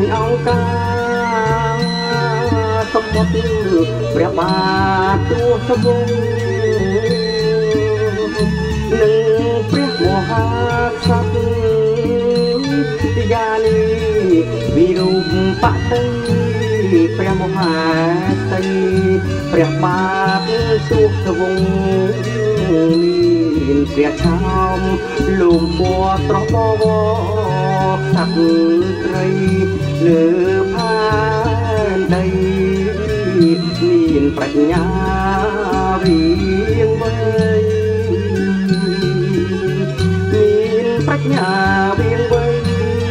អង្គការសម្បត្តិព្រះបាទទូសវងនិងព្រះមហាក្សត្រយានីវិរូបបតិព្រះមហាសីព្រះបាទទូសវងមានព្រះឆោមលំពណ៌ស្រស់បវរសត្វត្រីលើផែនដីមានប្រាជ្ញារៀងវែងមានប្រាជ្ញារៀងវែង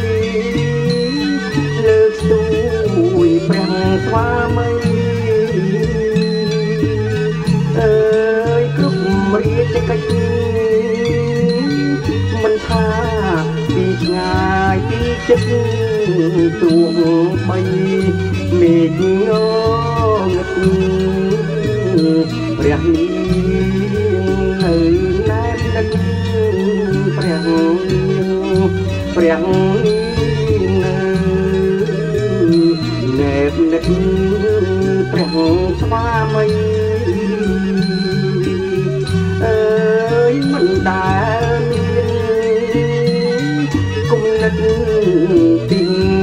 លើកស្ទួយព្រះស្វាមីអើយគ្រប់រាជកិច្ចមិនថាពីឆ្ងាយពីចិត្តទួងបីមេឃងងឹតព្រះលៀងនៅណែនដឹកព្រះលៀងព្រះលៀងនៅណែនដឹកព្រះស្វាមីអើយមិនដែលមានគុណិតទី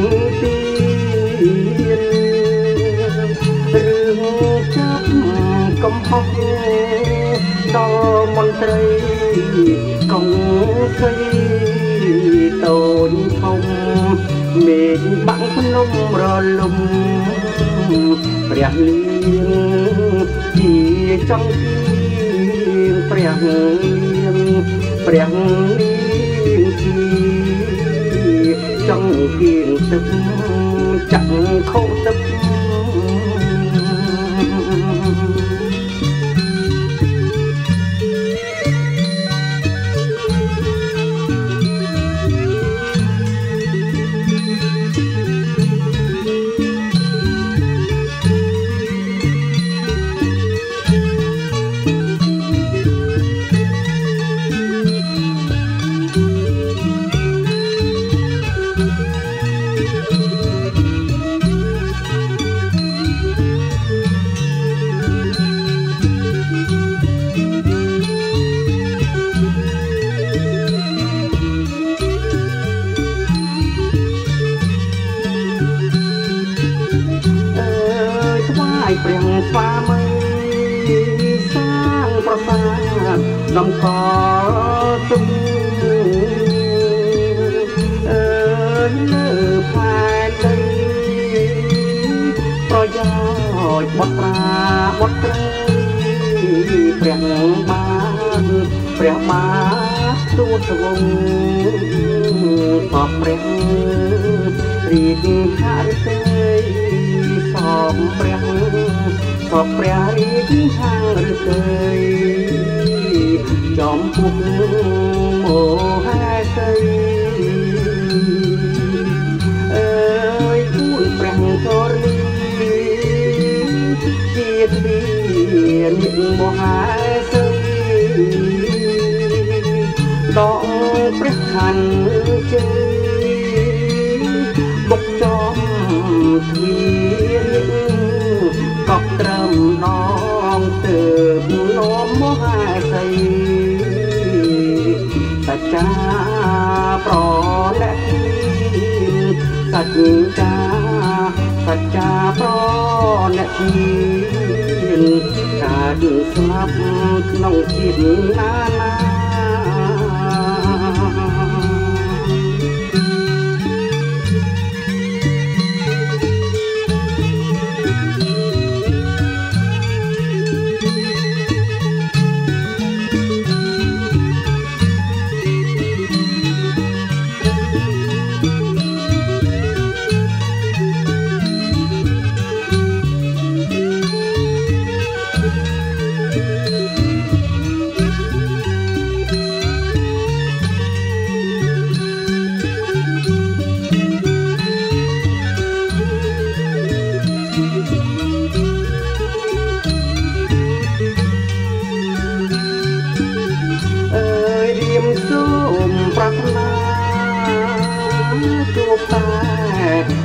រឿងចាប់កំហុសដល់មន្ត្រីកងស្រីតូចធំមេឃបាំងភ្នំរលំព្រះលៀងជាចង់ព្រះលៀងព្រះលៀងជាចង់គៀងទឹកចាក់ខោទឹកព្រះស្វាមីសាងប្រសាទតម្កល់ទុំអើយលើផែនដីប្រយោជន៍បុត្រាបុត្រីព្រះបាទទូសវងបព្រះរាជហឫទ័យសមព្រះរាជហឫទ័យចំពុកមហេសីអើយគួនព្រះធរណីជាទ្វានិមហេសីដកព្រះខ័នជ័យបុកចំទ្វាកប់ត្រឹមដងទើបនោមមហាសីសច្ចាប្រណិសច្ចាប្រណិកើតស្លាប់ក្នុងជាតិណានា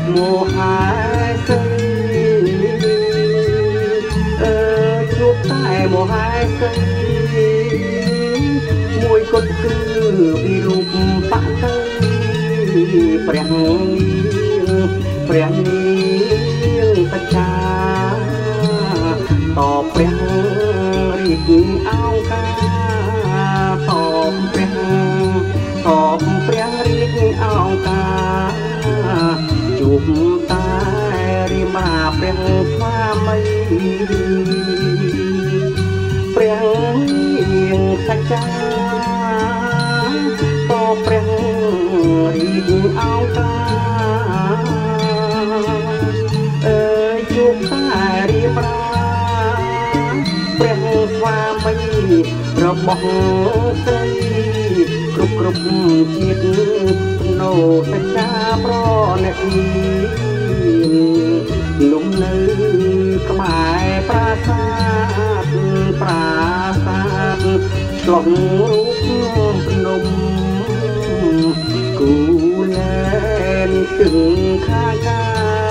โมหะใสជួបតែមហាសីមួយគត់គឺពីរូបបតីព្រះនាងបច្ចាតព្រះរាជអង្ការតព្រះរាជអង្ការជួបតែរាមាព្រះស្វាមីព្រះនាងសច្ចាតព្រះរាជអង្ការជួបតែរៀបរាព្រះស្វាមីរបស់ស្រីគ្រប់ជាតិណូសច្ចាប្រណិលំនៅក្បែរប្រាសាទឆ្លងរូបភ្នំគូលែនទឹងខាងកា